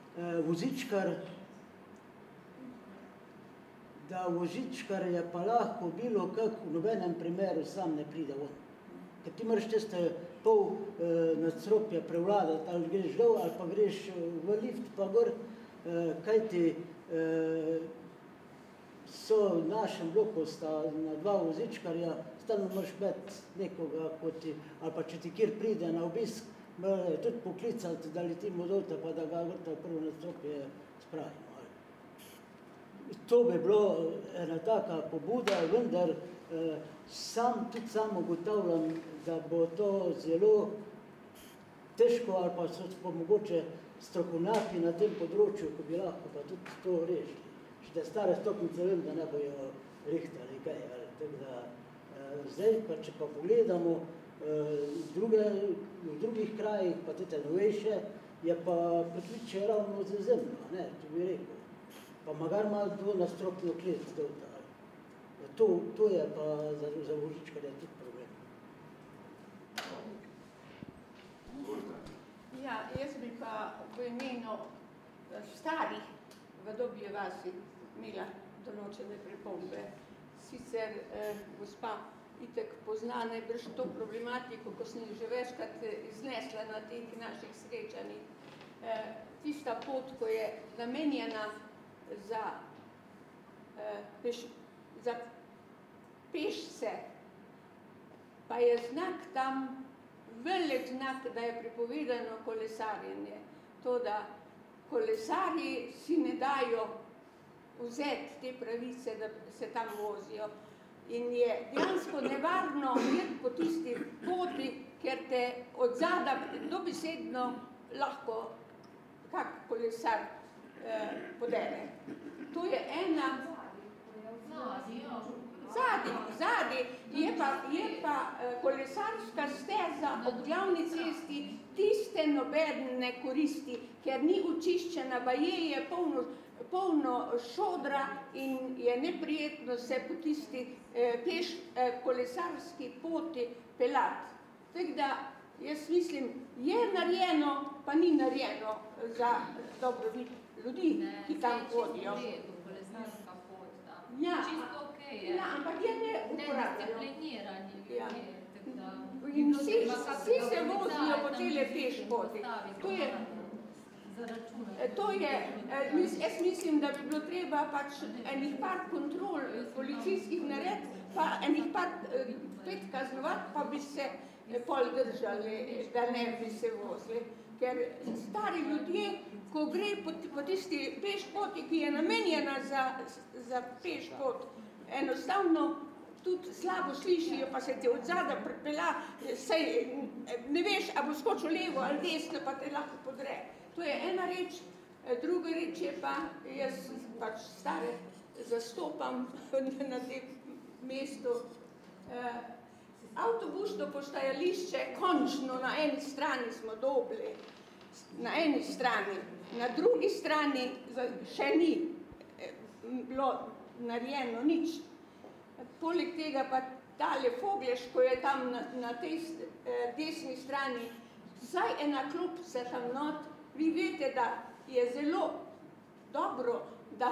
vozičkar je pa lahko bilo kak v nobenem primeru sam ne pride von. Ker ti moraš tiste pol nadstropja prevladati, ali greš dol, ali pa greš v lift, pa gor, kajti so v našem bloku sta na dva vozičkarja, stalno moraš imeti nekoga, ali pa če ti kjer pride na obisk, tudi poklicati, da letimo dol, pa da ga vrta v prvo nadstropje spravimo. To bi bilo ena taka pobuda, vendar tudi sam ugotavljam, da bo to zelo težko, ali pa so pa mogoče strokovnjaki na tem področju, ko bi lahko pa tudi to rešili. Še stare stopnice vem, da ne bojo rihtali kaj. Zdaj pa, če pa pogledamo v drugih krajih, pa tudi novejše, je pa pritličje ravno zazemno, to bi rekel. Pa magar malo dvonadstropno klet dol. To je pa za vozičkarja tudi problem. Ja, jaz bi pa v imenu starih v Dobji vasi imela določene pripombe. Sicer gospa itek pozna najbrž to problematiko, ko sem že večkrat iznesla na teh naših srečanjih. Tista pot, ko je namenjena za pešce, pa je znak tam, velik znak, da je prepovedano kolesarjenje. To, da kolesarji si ne dajo vzeti te pravice, da se tam vozijo. In je dejansko nevarno iti po tisti poti, ker te od zada dobesedno lahko kak kolesar podere. To je ena... Zadi je pa kolesarska steza ob glavni cesti tiste nobene koristi, ker ni očiščena, baje je polno šodra in je neprijetno se po tisti kolesarski poti pelati. Tako da jaz mislim, je narejeno, pa ni narejeno za dobrobit ljudi, ki tam hodijo. Ja, ampak je ne uporabljajo. In vsi se vozijo po tele pešpoti. Jaz mislim, da bi bilo treba pač enih par kontrol policijskih narediti, pa enih par 5 kaznovati, pa bi se pol držali, da ne bi se vozili. Ker stari ljudje, ko gre po tisti pešpoti, ki je namenjena za pešpot, enostavno tudi slabo slišijo, pa se te od zada pripela, ne veš, a bo skočil levo ali desno, pa te lahko podre. To je ena reč, druga reč je pa, jaz pač stare zastopam na tem mestu. Avtobusno postajališče, končno na eni strani smo dobili, na eni strani, na drugi strani še ni bilo narejeno nič. Poleg tega pa tale Fogleš, ko je tam na tej desni strani, vsaj ena klopca tam not, vi veste, da je zelo dobro, da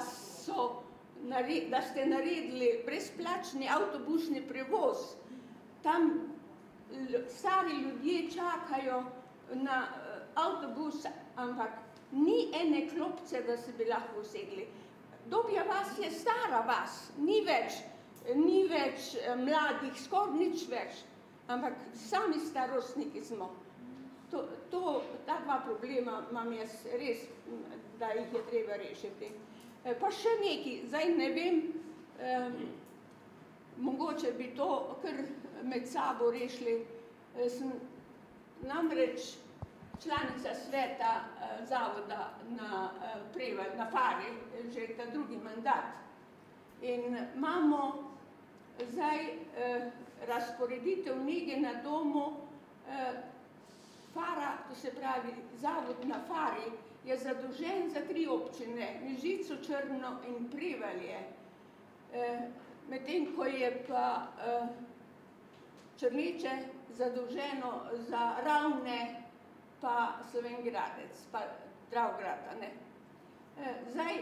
ste naredili brezplačni avtobusni prevoz. Tam stari ljudje čakajo na avtobus, ampak ni ene klopce, da se bi lahko usegli. Dobja vas je stara vas, ni več mladih, skoraj nič več, ampak sami starostniki smo. Ta dva problema imam jaz res, da jih je treba rešiti. Pa še nekaj, zdaj ne vem, mogoče bi to kar med sabo rešili. Sem namreč članica sveta zavoda na Fari, že ta drugi mandat. In imamo zdaj razporeditev nege na domu. Fara, to se pravi zavod na Fari, je zadolžen za 3 občine, Mežico, Črno in Prevalje. Medtem ko je pa Črneče zadolženo za Ravne pa Slovenj Gradec, pa Dravograd, ne. Zdaj,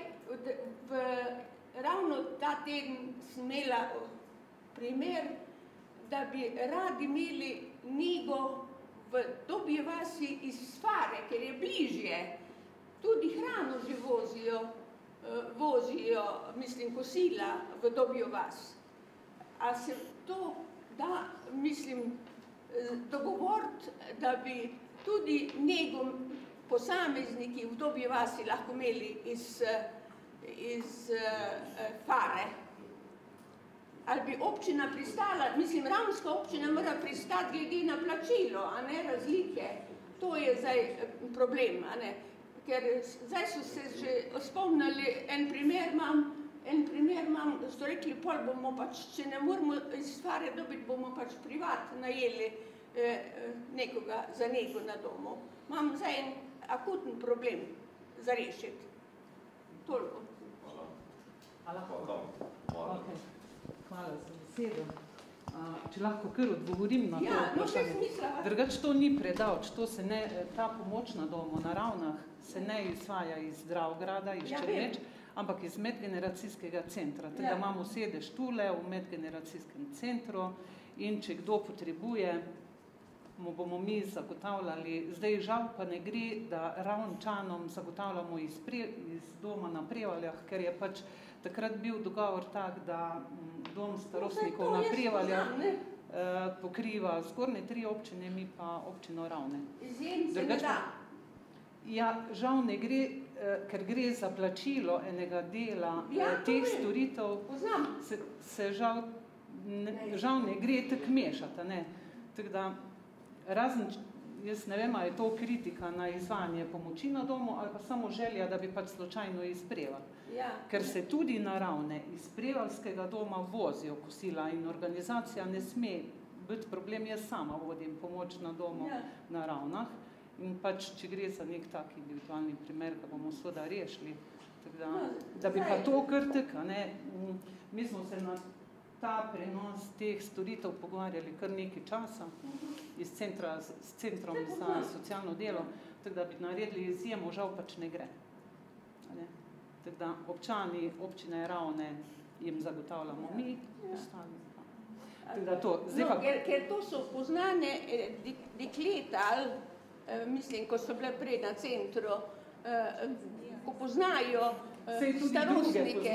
ravno ta teden sem imela primer, da bi radi imeli nego v Dobji vasi iz Fare, ker je bližje. Tudi hrano že vozijo, mislim, kosila v Dobjo vas. A se to da, mislim, dogovoriti, da bi tudi nego posamezniki v Dobji vasi lahko imeli iz Fare. Ali bi občina pristala, mislim, Ravnska občina mora pristati glede na plačilo, a ne razlike. To je zdaj problem, a ne. Ker zdaj so se že spomnili, en primer imam, so rekli, pol bomo pač, če ne moramo iz Fare dobiti, bomo pač privat najeli nekoga za nego na domu. Imam zdaj en akuten problem za rešiti. Toliko. Hvala za besedo. Če lahko kar odgovorim na to. Ja, no še smisla. Drugač to ni predavč, ta pomoč na domu na Ravnah se ne izvaja iz Dravograda, iz Črneč, ampak iz medgeneracijskega centra. Tega imamo sedež tule v medgeneracijskem centru in če kdo potrebuje, mu bomo mi zagotavljali. Zdaj žal pa ne gre, da Ravnčanom zagotavljamo iz doma na Prevaljah, ker je pač takrat bil dogovor tak, da dom starostnikov na Prevaljah pokriva zgornje 3 občine, mi pa občino Ravne. Izjem se ne da. Ja, žal ne gre, ker gre za plačilo enega dela teh storitev, se žal ne gre tako mešati, ne. Tako da, razen, jaz ne vem, ali je to kritika na izvajanje pomoči na domu, ali pa samo želja, da bi pač slučajno iz Prevalj. Ker se tudi na Ravne iz Prevaljskega doma vozijo kosila in organizacija ne sme biti problem, jaz sama vodim pomoč na domu na Ravnah in pač, če gre za nek tak individualni primer, ga bomo seveda rešili. Da bi pa to kar tako, ne, mi smo se na ta prenos teh storitev pogovarjali kar nekaj časa s Centrom za socialno delo, tako da bi naredili izjemo, žal pač ne gre. Tako da občani občine Ravne jim zagotavljamo mi, ostali pa. Tako da to. Ker to so poznane dekleta, mislim, ko so bile prej na centru, ko poznajo starostnike.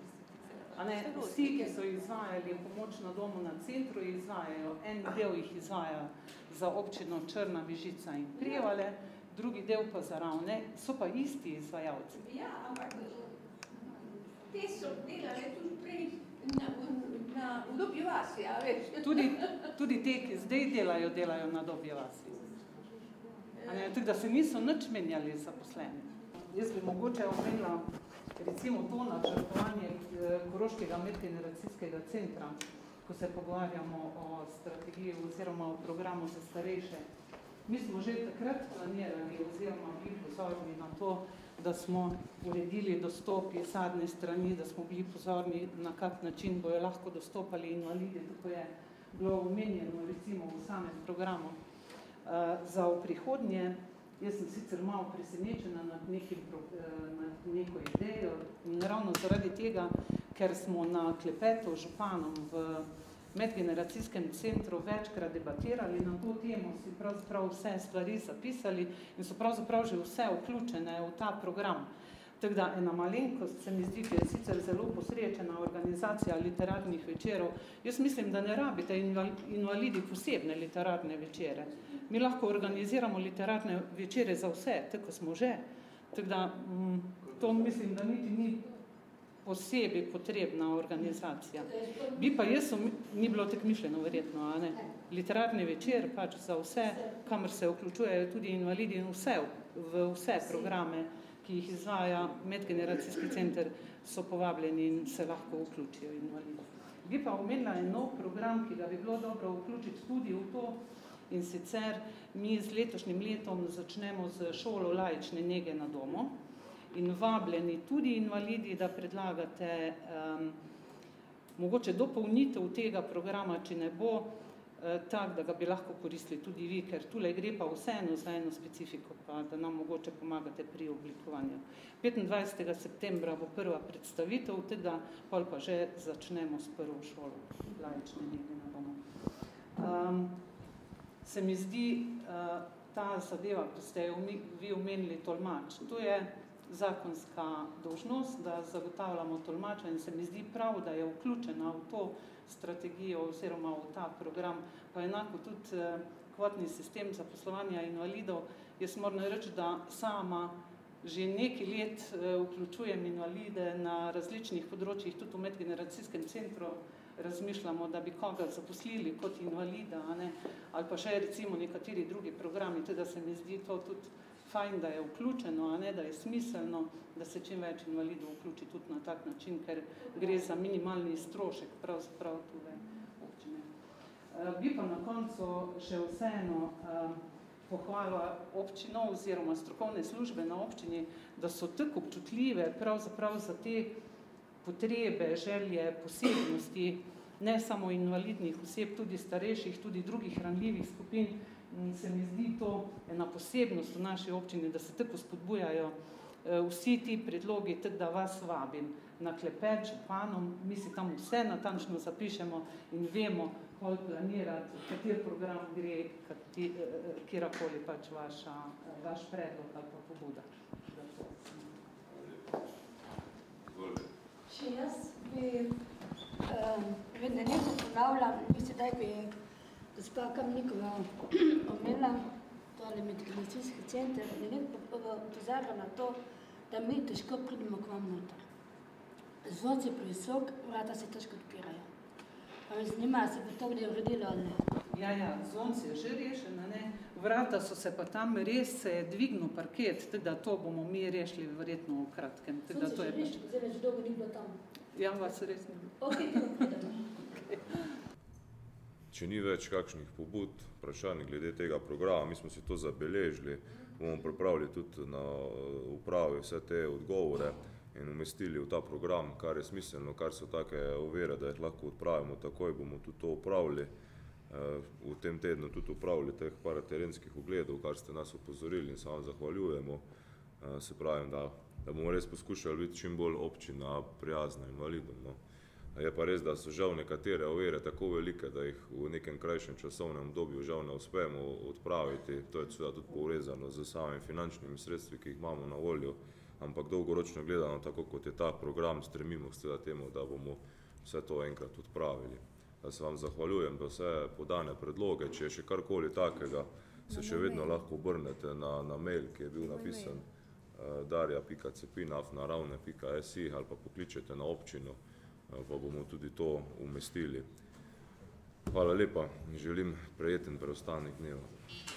Vsi, ki so izvajali pomoč na domu na centru, izvajajo, en del jih izvaja za občino Črna, Mežica in Prevalje, drugi del pa za Ravne, so pa isti izvajalci. Ja, ampak te so delali tudi prej v Dobji vasi, a veš? Tudi te, ki zdaj delajo na Dobji vasi. Tako da se niso nič menjali zaposleni. Jaz bi mogoče omenila recimo to načrtovanje Koroškega medgeneracijskega centra, ko se pogovarjamo o strategiji oziroma o programu za starejše. Mi smo že takrat planirali oziroma bili pozorni na to, da smo uredili dostop iz zadnje strani, da smo bili pozorni, na kak način bojo lahko dostopali invalidi, tako je bilo omenjeno recimo v samem programu. Za v prihodnje, jaz sem sicer malo presenečena nad neko idejo in ravno zaradi tega, ker smo na klepetu z županom v medgeneracijskem centru večkrat debatirali na to temo, si pravzaprav vse stvari zapisali in so pravzaprav že vse vključene v ta program. Tako da ena malenkost se mi zdi, ki je sicer zelo posrečena organizacija literarnih večerov. Jaz mislim, da ne rabite invalidi posebne literarne večere. Mi lahko organiziramo literarne večere za vse, tako smo že. Tako da to mislim, da niti ni posebej potrebna organizacija. Bi pa ni bilo tako mišljeno verjetno, a ne? Literarni večer pač za vse, kamor se vključujejo tudi invalidi in v vse programe, ki jih izvaja medgeneracijski center, so povabljeni in se lahko vključijo invalidi. Bi pa omenila en nov program, ki ga bi bilo dobro vključiti tudi v to, in sicer mi z letošnjim letom začnemo z šolo laične nege na domu in vabljeni tudi invalidi, da predlagate mogoče dopolnitev tega programa, če ne bo tak, da ga bi lahko koristili tudi vi, ker tule gre pa vseeno za eno specifiko, pa da nam mogoče pomagate pri oblikovanju. 25. septembra bo prva predstavitev tega, pol pa že začnemo s prvo šolo laične nege na domu. Se mi zdi ta zadeva, ko ste vi omenili tolmač. To je zakonska dolžnost, da zagotavljamo tolmača in se mi zdi prav, da je vključena v to strategijo oziroma v ta program, pa enako tudi kvotni sistem zaposlovanja invalidov. Jaz moram reči, da sama že nekaj let vključujem invalide na različnih področjih, tudi v medgeneracijskem centru razmišljamo, da bi koga zaposlili kot invalida, a ne? Ali pa še recimo nekateri drugi programi, da se mi zdi to tudi fajn, da je vključeno, a ne, da je smiselno, da se čim več invalidov vključi tudi na tak način, ker gre za minimalni strošek pravzaprav tule občine. Bi pa na koncu še vseeno pohvala občino oziroma strokovne službe na občini, da so tako občutljive pravzaprav za te potrebe, želje, posebnosti, ne samo invalidnih oseb, tudi starejših, tudi drugih ranljivih skupin. Se mi zdi to ena posebnost v naši občini, da se tako spodbujajo vsi ti predlogi, tako da vas vabim na klepet županom, mi si tam vse natančno zapišemo in vemo, koliko planirati, kater program gre, kjerkoli pač vaš predlog ali pa pobuda. Še jaz bi vedno nekaj ponavljam, mislim, da bi gospa Kamnikova omenila, tole medgeneracijski center, da nekaj pozarja na to, da mi težko pridemo k vam noter. Zvod je previsok, vrata se težko odpirajo. Pa me zanima, se bo to kde uredilo ali ne? Ja, zvonc je že rešen, ne? Vrata so se pa tam res dvignil parket, tako da to bomo mi rešili verjetno v kratkem. Zvonc je že rešen, zdaj več dolgo ni bilo tam. Ja, vas res ni bilo. Ok, tako pridemo. Če ni več kakšnih pobud, vprašanj glede tega programa, mi smo si to zabeležili, bomo pripravili tudi na upravi vse te odgovore in umestili v ta program, kar je smiselno, kar so take ovire, da jih lahko odpravimo takoj, bomo tudi to upravili. V tem tednu tudi upravili teh paraterenskih ogledov, kar ste nas opozorili in se vam zahvaljujemo. Se pravim, da bomo res poskušali biti čim bolj občina prijazna invalidom. No. Je pa res, da so žal nekatere ovire tako velike, da jih v nekem krajšem časovnem obdobju žal ne uspemo odpraviti. To je seveda tudi povezano z samimi finančnimi sredstvi, ki jih imamo na voljo, ampak dolgoročno gledano, tako kot je ta program, stremimo seveda temu, da bomo vse to enkrat odpravili. Da se vam zahvaljujem za vse podane predloge, če je še karkoli takega, se še vedno lahko obrnete na mail, ki je bil napisan darja.cepina@naravne.si ali pa pokličete na občino, pa bomo tudi to umestili. Hvala lepa in želim prijeten preostanek dneva.